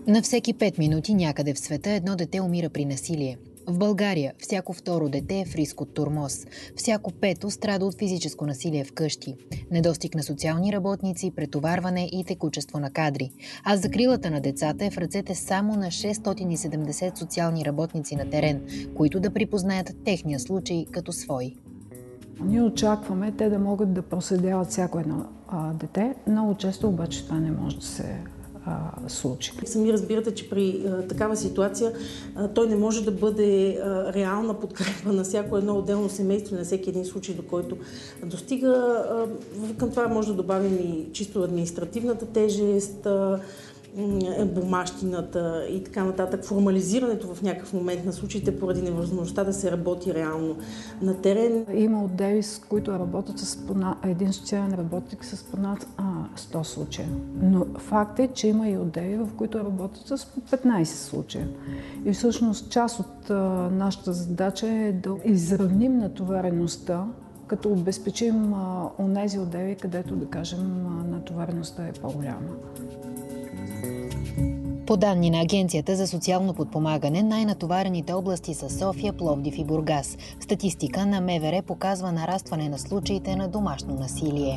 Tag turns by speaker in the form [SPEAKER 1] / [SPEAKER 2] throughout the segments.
[SPEAKER 1] На всеки 5 минути някъде в света едно дете умира при насилие. В България всяко второ дете е в риск от тормоз. Всяко пето страда от физическо насилие вкъщи. Недостиг на социални работници, претоварване и текучество на кадри. А закрилата на децата е в ръцете само на 670 социални работници на терен, които да припознаят техния случай като свой.
[SPEAKER 2] Ние очакваме те да могат да проследяват всяко едно дете. Много често обаче това не може да се случи.
[SPEAKER 3] Сами разбирате, че при такава ситуация той не може да бъде реална подкрепа на всяко едно отделно семейство, на всеки един случай, до който достига. Към това може да добавим и чисто административната тежест, бумащината и така нататък, формализирането в някакъв момент на случаите поради невъзможността да се работи реално на терен.
[SPEAKER 2] Има отдели, с които работят с един социален работник с понад 100 случая. Но факт е, че има и отдели, в които работят с 15 случая. И всъщност част от нашата задача е да изравним натовареността, като обезпечим онези отдели, където, да кажем, натовареността е по-голяма.
[SPEAKER 1] По данни на Агенцията за социално подпомагане, най-натоварените области са София, Пловдив и Бургас. Статистика на МВР показва нарастване на случаите на домашно насилие.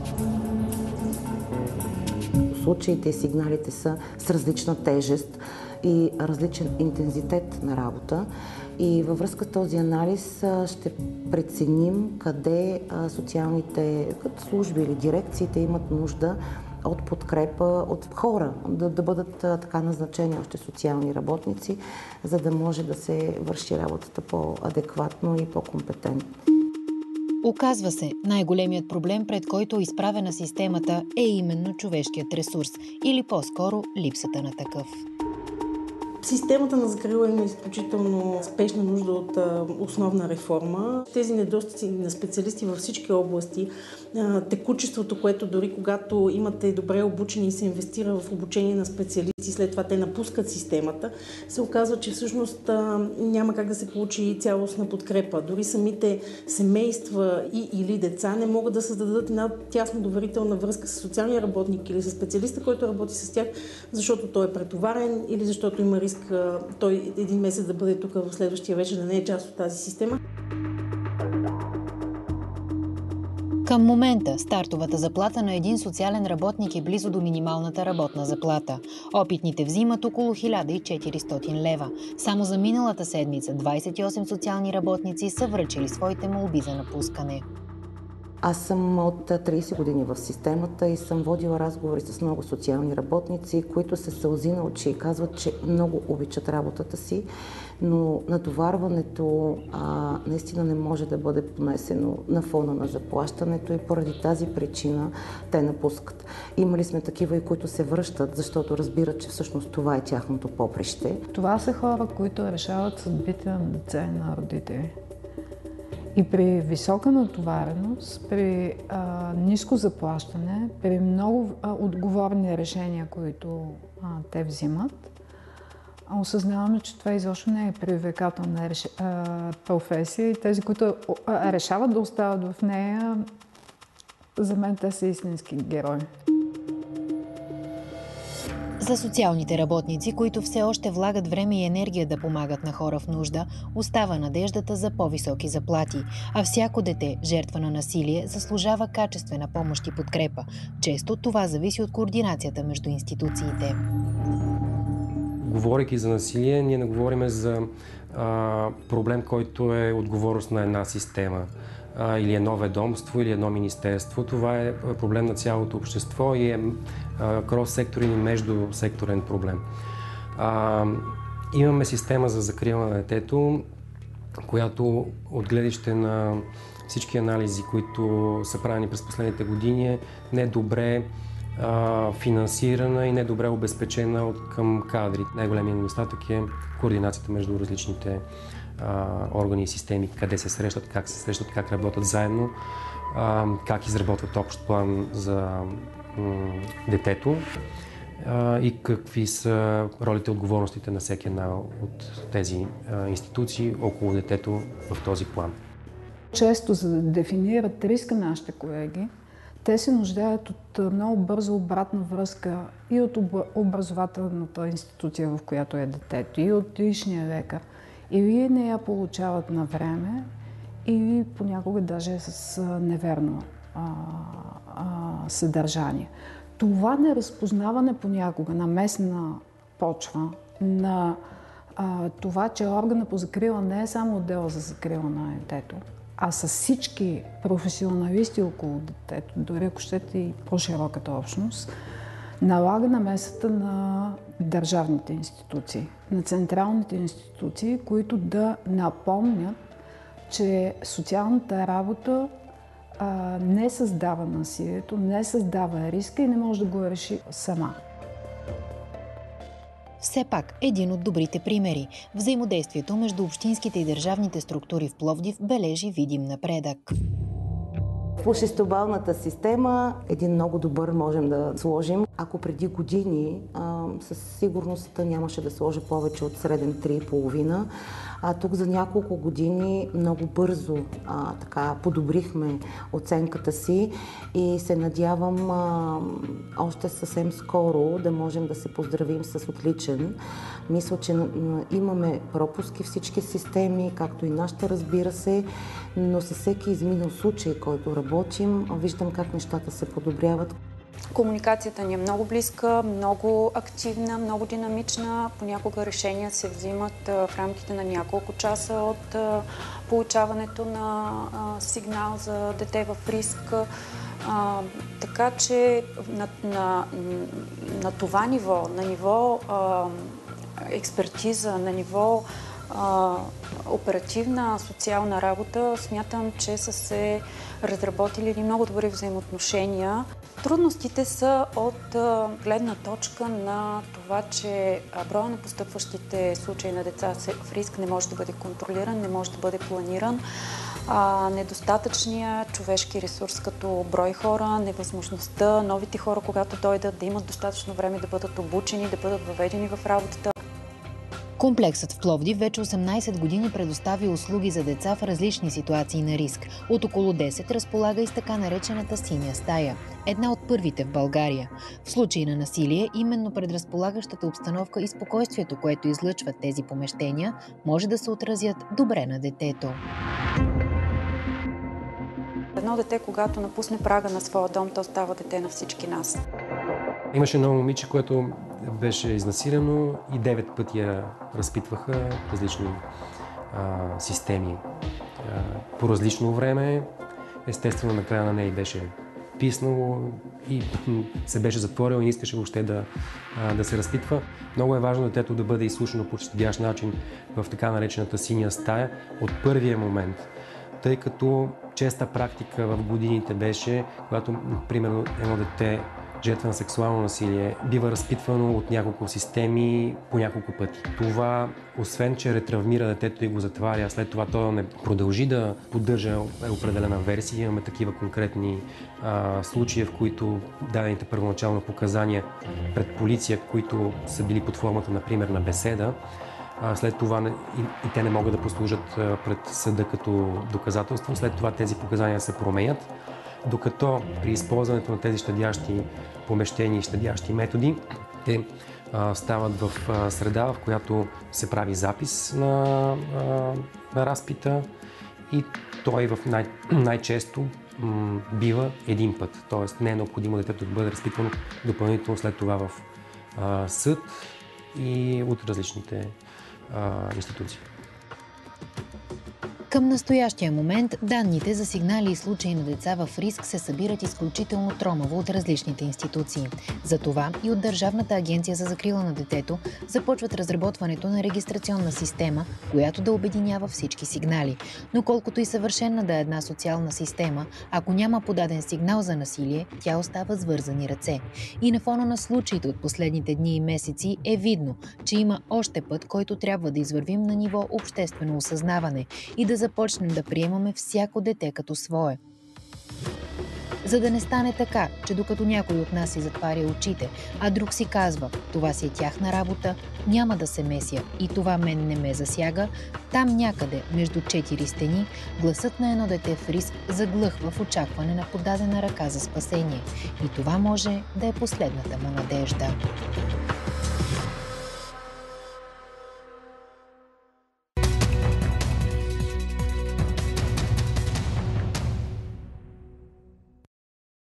[SPEAKER 4] Случаите и сигналите са с различна тежест и различен интензитет на работа. И във връзка с този анализ ще преценим къде социалните служби или дирекциите имат нужда от подкрепа от хора, да бъдат така назначени още социални работници, за да може да се върши работата по-адекватно и по-компетентно.
[SPEAKER 1] Оказва се, най-големият проблем, пред който е изправена системата, е именно човешкият ресурс, или по-скоро липсата на такъв.
[SPEAKER 3] Системата на закрила има изключително спешна нужда от основна реформа. Тези недостатъци на специалисти във всички области, текучеството, което дори когато имате добре обучени и се инвестира в обучение на специалисти, след това те напускат системата, се оказва, че всъщност няма как да се получи цялостна подкрепа. Дори самите семейства или деца не могат да създадат една тясно доверителна връзка с социалния работник или с специалиста, който работи с тях, защото той е претоварен или защото има риск той един месец да бъде тук в следващия вечер, да не е част от тази система.
[SPEAKER 1] Към момента стартовата заплата на един социален работник е близо до минималната работна заплата. Опитните взимат около 1400 лева. Само за миналата седмица 28 социални работници са връчили своите молби за напускане.
[SPEAKER 4] Аз съм от 30 години в системата и съм водила разговори с много социални работници, които се сълзи на очи и казват, че много обичат работата си, но натоварването наистина не може да бъде понесено на фона на заплащането и поради тази причина те напускат. Имали сме такива и които се връщат, защото разбират, че всъщност това е тяхното поприще.
[SPEAKER 2] Това са хора, които решават съдбите на деца и на родители. И при висока натовареност, при ниско заплащане, при много отговорни решения, които те взимат, осъзнаваме, че това изобщо не е привлекателна професия и тези, които решават да остават в нея, за мен те са истински герои.
[SPEAKER 1] За социалните работници, които все още влагат време и енергия да помагат на хора в нужда, остава надеждата за по-високи заплати, а всяко дете, жертва на насилие, заслужава качествена помощ и подкрепа. Често това зависи от координацията между институциите.
[SPEAKER 5] Говорейки за насилие, ние не говорим за проблем, който е отговорност на една система или едно ведомство, или едно министерство. Това е проблем на цялото общество и е крос-секторен и междусекторен проблем. Имаме система за закрила на детето, която от гледище на всички анализи, които са правени през последните години, е недобре финансирана и недобре обезпечена към кадри. Най-големият недостатък е координацията между различните органи и системи, къде се срещат, как работят заедно, как изработват общ план за детето и какви са ролите и отговорностите на всеки една от тези институции около детето в този план.
[SPEAKER 2] Често, за да дефинират риска нашите колеги, Те се нуждаят от много бърза обратна връзка и от образователната институция, в която е детето, и от личния лекар. Или не я получават на време, или понякога даже с неверно съдържание. Това неразпознаване понякога на местна почва, на това, че органа по закрила не е само отдела за закрила на детето, а с всички професионалисти около детето, дори ако щете и по-широката общност, налага намесата на държавните институции, на централните институции, които да напомнят, че социалната работа не създава насилието, не създава риска и не може да го реши сама.
[SPEAKER 1] Все пак, един от добрите примери. Взаимодействието между общинските и държавните структури в Пловдив бележи видим напредък.
[SPEAKER 4] По шестобалната система един много добър можем да сложим. Ако преди години със сигурност нямаше да сложа повече от среден 3,5, а тук за няколко години много бързо подобрихме оценката си и се надявам още съвсем скоро да можем да се поздравим с отличен. Мисля, че имаме пропуски всички системи, както и нашата, разбира се, но със всеки изминал случай, който работим, виждам как нещата се подобряват.
[SPEAKER 6] Комуникацията ни е много близка, много активна, много динамична. Понякога решения се взимат в рамките на няколко часа от получаването на сигнал за дете в риск. Така че на това ниво, на ниво експертиза, на ниво оперативна социална работа, смятам, че са се разработили много добри взаимоотношения. Трудностите са от гледна точка на това, че броя на постъпващите случаи на деца в риск не може да бъде контролиран, не може да бъде планиран. Недостатъчният човешки ресурс като брой хора, невъзможността новите хора, когато дойдат, да имат достатъчно време да бъдат обучени, да бъдат въведени в работата.
[SPEAKER 1] Комплексът в Пловдив вече 18 години предоставя услуги за деца в различни ситуации на риск. От около 10 разполага и с така наречената синя стая. Една от първите в България. В случай на насилие, именно предразполагащата обстановка и спокойствието, което излъчват тези помещения, може да се отразят добре на детето.
[SPEAKER 6] Едно дете, когато напусне прага на своя дом, то става дете на всички нас.
[SPEAKER 5] Имаше едно момиче, което беше изнасилено и 9 пъти я разпитваха различни системи по различно време. Естествено, накрая на нея беше писнало и се беше затворил и не искаше въобще да се разпитва. Много е важно детето да бъде изслушано по подходящ начин в така наречената синя стая от първия момент, тъй като честа практика в годините беше, когато, примерно, едно дете жертва на сексуално насилие бива разпитвано от няколко системи по няколко пъти. Това, освен че ретравмира детето и го затваря, след това то не продължи да поддържа определена версия. Имаме такива конкретни случаи, в които дадените първоначално показания пред полиция, които са били под формата, например, на беседа, след това и те не могат да послужат пред съда като доказателство. След това тези показания се променят, докато при използването на тези щадящи помещения и щадящи методи, те стават в среда, в която се прави запис на разпита и той най-често бива един път. Тоест не е необходимо детето да бъде разпитвано допълнително след това в съд и от различните институции.
[SPEAKER 1] Към настоящия момент данните за сигнали и случаи на деца в риск се събират изключително тромаво от различните институции. Затова и от Държавната агенция за закрила на детето започват разработването на регистрационна система, която да обединява всички сигнали. Но колкото и съвършена да е една социална система, ако няма подаден сигнал за насилие, тя остава с вързани ръце. И на фона на случаите от последните дни и месеци е видно, че има още път, който трябва да извървим на ниво обществено осъзнаване и да започнем да приемаме всяко дете като свое. За да не стане така, че докато някой от нас си затваря очите, а друг си казва, това си е тяхна работа, няма да се меся и това мен не ме засяга, там някъде, между 4 стени, гласът на едно дете в риск заглъхва в очакване на подадена ръка за спасение. И това може да е последната му надежда.